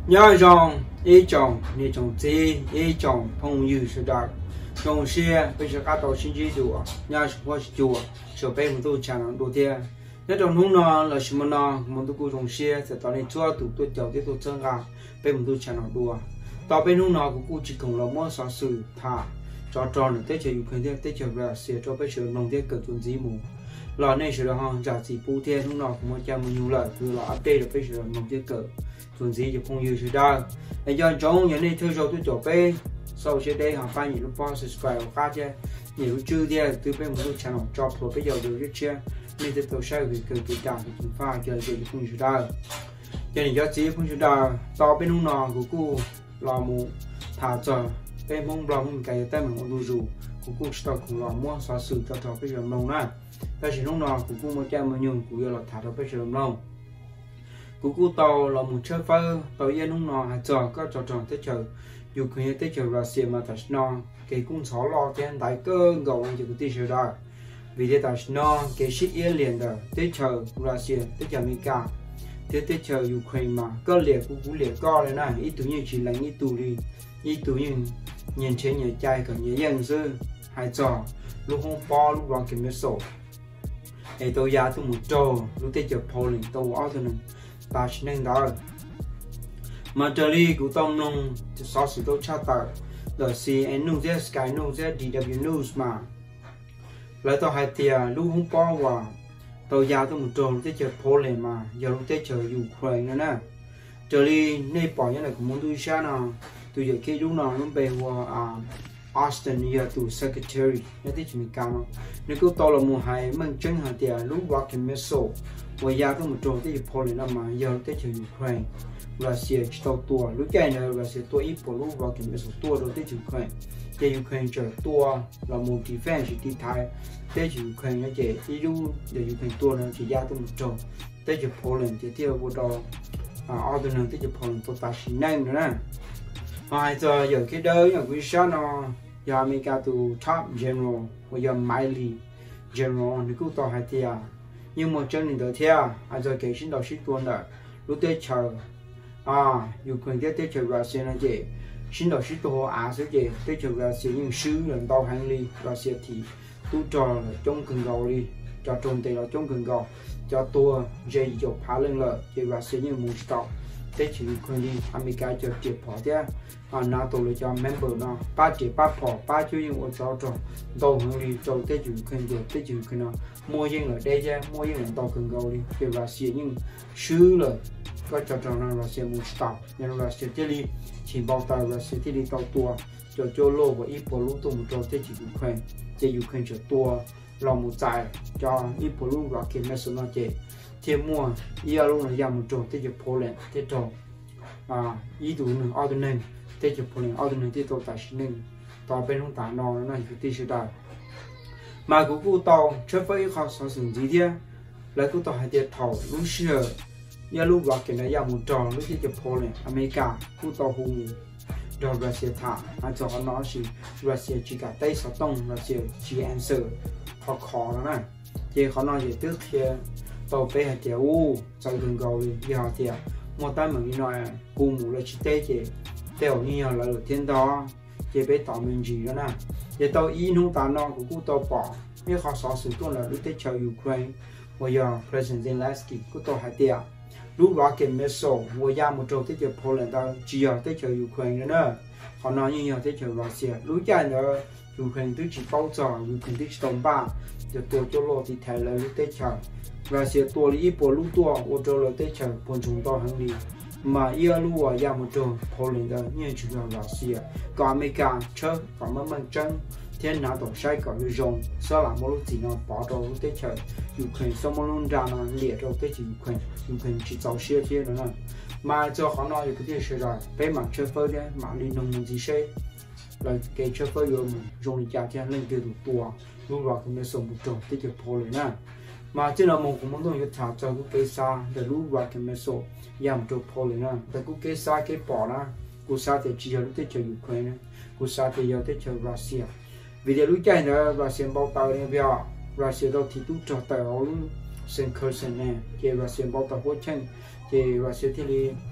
nhớ rằng ý chồng nên chồng gì ý chồng phong như sự đại chồng xe bây giờ các tàu sinh chỉ chùa nhớ qua chùa sở bên một tôi chẳng đầu tiên nhất trong hôm nọ là什么呢một tôi cũng chồng xe sẽ tạo nên chúa tụ tôi chào tiếp tôi chân gà bên một tôi chẳng đùa tàu bên hôm nọ cũng chỉ cùng là món xả sự thả cho tròn tết chơi ukraine thế tết chơi ra xe cho bây giờ nông thế cỡ chuẩn gì mù là nên sự hàng giả chỉ phụ thế hôm nọ cũng một trăm nhiều lợi từ là update được bây giờ nông thế cỡ chuẩn gì thì không nhiều sự đa để cho trong những này theo dõi tôi chỗ bên sau sẽ đây hàng fan những lúc subscribe khác chứ nhiều chưa đi từ bên một channel cho pro bây giờ được rất chia nên tiếp tục share về cái kỹ năng của pha cho sự không nhiều sự đa cho nên cho chỉ không sự đa tao bên hôm nọ của cô là một thả chờ bên mong lòng mình cái tay mình còn đủ của cô start cùng là mua sản xuất cho thọ bây giờ nông nè ta chỉ lúc nào của cô một trăm mà nhung của là thả thọ bây giờ nông của cô tàu là một chiếc phơ tàu yên lúc nào hay chờ có trò tròn tới chờ dù khi tới chờ là xe mà ta non cái cung xó lo trên đại cơ gầu cho cái tới đó vì thế ta non cái shit yên liền đó tới chờ Russia tới chờ America tới chờ Ukraine mà cơ liệt cũng liệt co này này ít tuổi như chỉ là ít tuổi đi ít tuổi như nhìn trên nhà trai còn nhớ dân sư hai trò lúc không po lúc vào kiểm sổ để tôi ra tôi một trò lúc tới chờ Poland tôi ở thôi nên ta chỉ nên đó mà trở đi của tông nông số sự tôi tra tờ the CNN News Sky News DW News mà lại tôi hai tiền lúc không po vào tôi ra tôi một trò lúc tới chờ Poland mà giờ lúc tới chờ Ukraine nữa nè trở đi nơi bỏ những này của muốn tôi sao nào tôi giờ khi lúc nào nó về qua Austin giờ từ secretary nó thích mình cao nếu cứ to là mùa hè mang chân hạt tiền lúc vào cái message ngoài ra có một trò tới Poland mà giờ tới chơi Ukraine Russia cho tua lúc cái này Russia tua ít của lúc vào cái message tua rồi tới Ukraine chơi Ukraine chơi tua là một defense thì Thái tới Ukraine nó chơi ít lúc để Ukraine tua nó chỉ ra tới một trò tới Poland thì theo bộ đồ ordinary tới Poland tôi ta xin name nữa nè hai giờ cái đó là quý sao nó giờ America từ top general và giờ Miley general thì cũng to hai tia nhưng mà chân mình đỡ theo giờ cái xin đầu xin tuần đó lúc tới chờ Ukraine tới chờ Russia nó gì xin đầu xin tuần sẽ gì tới chờ Russia nhưng sứ lần đầu hành lý Russia thì tu trò là trong cần gầu đi cho trồng tiền là trong cần gầu cho tua dây dọc phá lên lợi thì Russia như muốn stop tới chỉ Ukraine đi America cho triệt bỏ thế NATO là cho member nó ba chỉ ba bỏ ba chú những ở chỗ chỗ đầu hướng đi chỗ tới chỉ Ukraine rồi tới chỉ Ukraine mua những ở đây chứ mua những ở đầu cần gầu đi thì Russia nhưng xứ rồi có cho nó Russia muốn stop nhưng Russia tới đi chỉ bảo tàu Russia tới đi tàu tua cho lô và ít bỏ lú tung cho tới chỉ Ukraine tới Ukraine cho tua lòng một dài cho ít bỏ lú và cái message nó chỉ thêm mua ia luôn là giảm một chỗ tới chụp Poland tới chỗ ý đủ nữa ordinary tới chụp Poland ordinary tới chỗ tài chính nên tàu bên không tả nó này phải tới sự đại mà của cô tàu chưa phải họ sử dụng gì thế lại cô tàu hay để thầu lúc xưa ia lúc vào cái này giảm một chỗ lúc tới chụp Poland America cô tàu hùng rồi Russia thả cho nó chỉ Russia chỉ cả tay sáu tông Russia chỉ answer họ khó đó này thì họ nói gì trước khi tàu bé hạt tiêu trong gần cầu đi hạt tiêu một tay mình nói cùng một là chỉ tê chỉ tiêu như là ở thiên đó chỉ bé tàu mình gì đó nè thì tàu in không tàn non của cô tàu bỏ nếu họ xóa sự tuân là lúc tết chờ Ukraine bây giờ President Zelensky của tàu hạt tiêu lúc đó cái missile bây giờ một chỗ tết chờ Poland tàu chỉ ở tết chờ Ukraine nữa họ nói như nhau tết chờ Russia lúc chạy nữa Ukraine tôi chỉ bao giờ Ukraine tôi chỉ tông ba giờ tôi cho lo thì thay là lúc tết chờ Russia tua li ipo lu tua ô tô là tết chờ còn chúng ta hàng đi mà ia lu ở nhà một chỗ Poland đó như chúng ta Russia có America chơi có mấy mình chân thiên nào tổng sai có như rồng sao làm một lúc gì nó bỏ đồ lúc tết chờ Ukraine sao một lúc ra nó liệt rồi tết chờ Ukraine chỉ giàu xe thế nữa nè mà cho họ nói cái gì sẽ rồi bé mặt chơi phơi đấy mà đi nông gì sẽ là cái chơi phơi rồi mình dùng đi trả tiền lên cái đủ tua lúc đó cũng mới sống một chỗ tết chờ Poland nè mà trên là một cũng muốn thả cho cái xa để lúc vào cái meso giảm cho Poland nè để cái xa cái bỏ na cái xa thì chỉ là tới cho Ukraine cái xa thì giờ tới cho Russia vì để lúc chạy nữa Russia bảo tàu này bây giờ Russia đâu thì tụt cho tàu sen Kherson nè cái Russia bảo tàu hỗ trợ cái Russia thì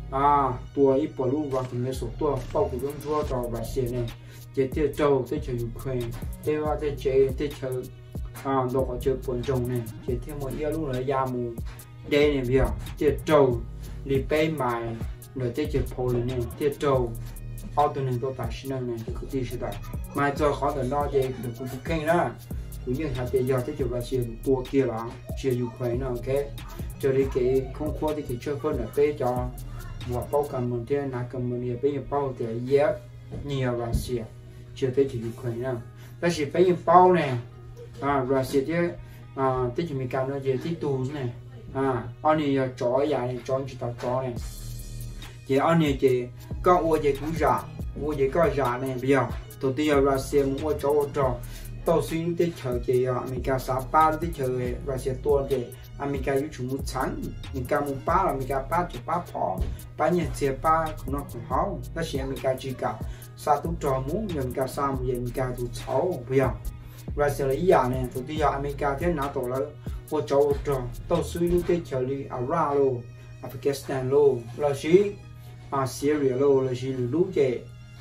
tua ít bỏ luôn vào từng cái số tua bao của chúng chúa cho và xe này chế tiêu trâu tới chờ Ukraine tiêu vào tới chế tới chờ đồ họ chơi quần trồng này chế thêm một yêu luôn là da mù đây này bây giờ chế trâu đi bay mài rồi tới chế Poland này chế trâu auto này tôi phải xin này thì có gì sẽ đặt mai cho khó tận đó chế được cũng khen đó cũng như hạt tiền giờ tới chỗ và xe tua kia là xe Ukraine ok cho đi cái không qua thì cái chơi phân là bé cho và bao cầm mình thế nào cầm mình bây giờ bao thì dễ nhiều và xe chưa tới chỉ Ukraine nào ta chỉ bây giờ bao này và xe thế tới chỉ mình cầm nó về tí tù này anh này chó dài này chó chỉ tao chó này thì anh này chỉ có ô gì cũng giả ô gì có giả này bây giờ tôi đi ra xe mua chó tàu xuyên tới chờ chị mình cả sáu ba tới chờ và xe tua thì mình cả chúng một sáng mình cả một ba là mình cả ba chỉ ba phò ba nhà xe ba cũng nó cũng háo đó xe mình cả chỉ cả sao tụt trò muốn mình cả sao mình cả tụt sáu bây giờ và xe lấy giả này tụi đi mình cả thế nào tổ lớn ô trò tàu xuyên tới chờ đi Iraq luôn Afghanistan luôn là gì Syria luôn là gì lũ chị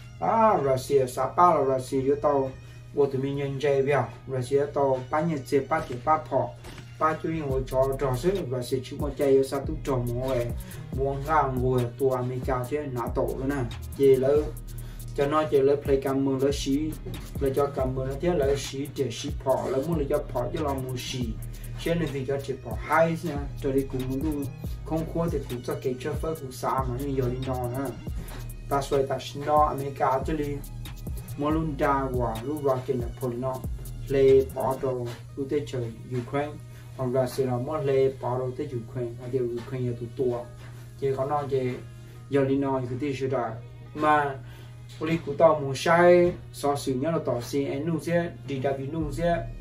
Russia sáu ba là Russia với tàu我对面人这边，那些到半夜这8点8跑，8就因为找谁，那些去我家有啥都找我诶，我硬我ตัวอเมริกาที่拿到了呢，这了，就那这了 play การเมือง了洗，了叫การเมือง了ที่了洗这洗跑了，我了叫跑就了没洗，现在比较这跑嗨噻，这里公路空阔的股这给这份股啥嘛，你有领导呢，但所以但是呢，อเมริกา这里。มลุนดาวาลูราเกนพลนอเลปอโตลูเตเชยูเครนของรัสเซียมอเลปอโตเตยูเครนเดียวยูเครนอยู่ตัวเจเขานอนเจยอลินอยคือที่สุดามาบริกุตอมูใช้สอสื่อเนี่ยเราต่อ CNN News DW News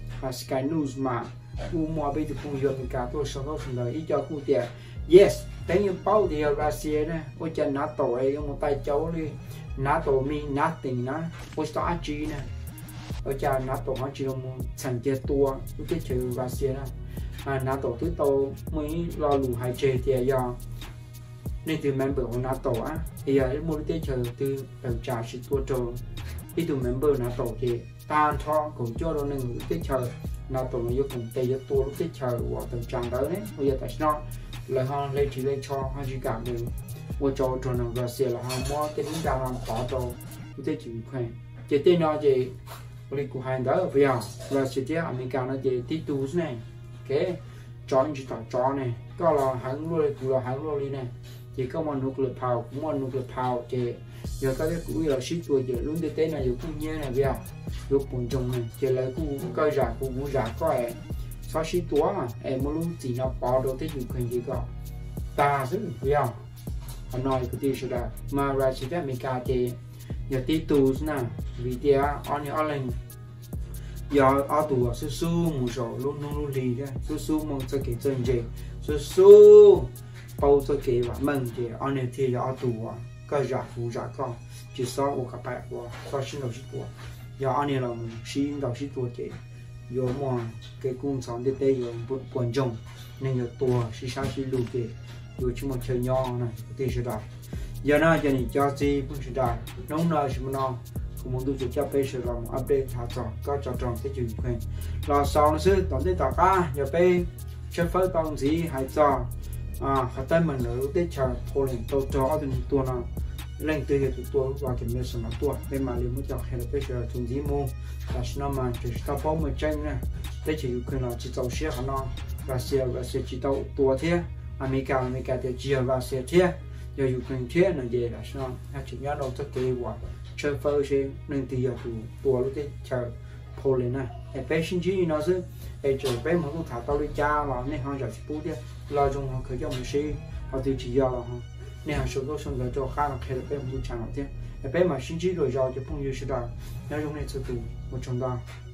Sky News มาอูมัวไปถึงปุ่งยอมิกาตัวสองคนเลยอีเจ้าคู่เดีย yes แต่ยังเป้าเดียวรัสเซียนะว่าจะนัดต่อไอ้ยังมาไต่เจ้าเลยNATO mean nothing นะว่าจะอาจีนะเราจะ NATO อาจีเรามุ่งสังเกตตัวรู้ที่เจอรัสเซียนะNATO ที่โตไม่รอหลู่หายใจเดียยนี่คือ member ของ NATO เฮียมุ่งที่เจอคือแบบจ่าชิดตัวโจที่ตัว member NATO เจตาทองของโจเราหนึ่งรู้ที่เจอ NATO มันยกของเตยตัวรู้ที่เจอว่าตัวจังเตอร์เนี่ยว่าจะแต่ชนะเลยฮะเลยที่เลยชอฮะจีการหนึ่ง我找着那个写了哈，我给你家上打着，我在几块，这电脑这我的顾汉的不要，我是这阿美干那这地图呢，OK，找你去找呢，搞了韩国的古了韩国的呢，这个么努力跑，么努力跑这，有个这古了许多这，轮的电脑有古年呢不要，有观众呢，这来古个啥古啥个哎，少许多嘛，哎，么路子那跑到这就可以个，大是不要。anh nói cái gì đó mà ra chỉ biết mình cả thì giờ tí tù nè vì thế anh nhớ lên giờ ở tù su su một số luôn luôn lì đó su su mong cho cái chân gì su su bao cho cái và mừng thì anh nhớ thì giờ ở tù cái giả phụ giả con chỉ sau một cái bài của sau xin đầu xin của giờ anh nhớ là xin đầu xin của cái giờ mà cái cung sống đến đây giờ buồn trông nên giờ tù xin sao xin lùi cáiอยู่ชั่วโมงเชียร์ยองนะที่สุดายานาจะนี่จอซีพุ่งสุดาน้องนาชิมนอคุณมุ่งดูจะจับไปสุดเราอัปเดตหาจอก็จอจองที่จุดเพื่อนรอสองซื้อตอนที่ต่อก้าอย่าไปเชื่อฟังตอนสีหายจอเขาได้เหมือนเราได้เชิญโพลิงตัวจอเอาตัวนั้นเล่นตัวเหตุตัวว่าจะมีสมตัวเป็นมาเรียนมุจจาเห็นไปเชื่อจุดที่มุ่งแต่ฉันมาจะสตาร์ทเหมือนเจนนะได้จะอยู่คนเราจะเอาเสียเขานอรัสเซียจะเอาตัวเทียอเมริกาจะเจียวรัสเซียเทียอยู่ยูเครนเทียนั่นเองนะใช่ไหมถ้าถึงย้อนเราจะเกี่ยวว่าเชื่อฟังใช่หนึ่งที่อยู่ตัวรู้ที่เชื่อโพลินนะไอ้เป็นสิ่งที่น่าจะไอ้จุดเป็นมันก็ถ่ายตัวเลยจ้าว่าในห้องจะสิพูดเนี่ยเราจงเขาเคยจะไม่ใช่เขาที่จียอแล้วฮะในห้องสุดก็ส่งเราจะข้ามเคยเป็นผู้ชายเราเทียไอ้เป็นมาสิ่งที่เราจะพุ่งอยู่สุดาแล้วจงในสุดตัวมันจงได้